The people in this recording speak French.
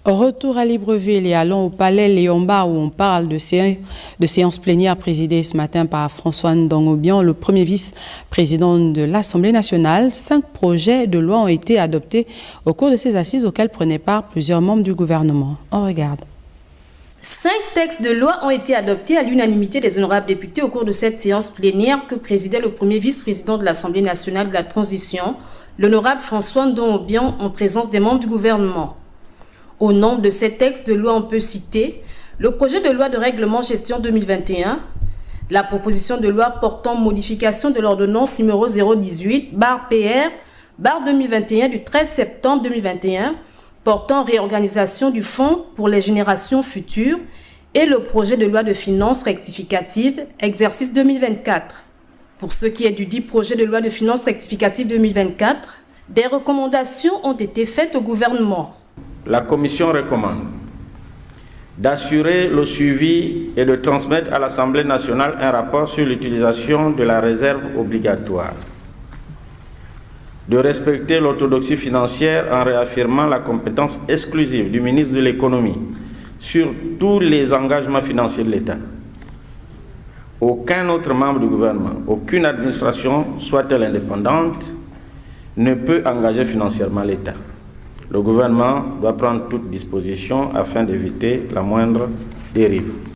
Retour à Libreville et allons au palais Léon-Bar où on parle de séance plénière présidée ce matin par François Ndong-Obiang, le premier vice-président de l'Assemblée nationale. 5 projets de loi ont été adoptés au cours de ces assises auxquelles prenaient part plusieurs membres du gouvernement. On regarde. 5 textes de loi ont été adoptés à l'unanimité des honorables députés au cours de cette séance plénière que présidait le premier vice-président de l'Assemblée nationale de la transition, l'honorable François Ndong-Obiang, en présence des membres du gouvernement. Au nombre de ces textes de loi, on peut citer le projet de loi de règlement gestion 2021, la proposition de loi portant modification de l'ordonnance numéro 018/PR/2021 du 13 septembre 2021 portant réorganisation du Fonds pour les générations futures et le projet de loi de finances rectificative exercice 2024. Pour ce qui est du dit projet de loi de finances rectificative 2024, des recommandations ont été faites au gouvernement. La Commission recommande d'assurer le suivi et de transmettre à l'Assemblée nationale un rapport sur l'utilisation de la réserve obligatoire, de respecter l'orthodoxie financière en réaffirmant la compétence exclusive du ministre de l'Économie sur tous les engagements financiers de l'État. Aucun autre membre du gouvernement, aucune administration, soit-elle indépendante, ne peut engager financièrement l'État. Le gouvernement doit prendre toute disposition afin d'éviter la moindre dérive.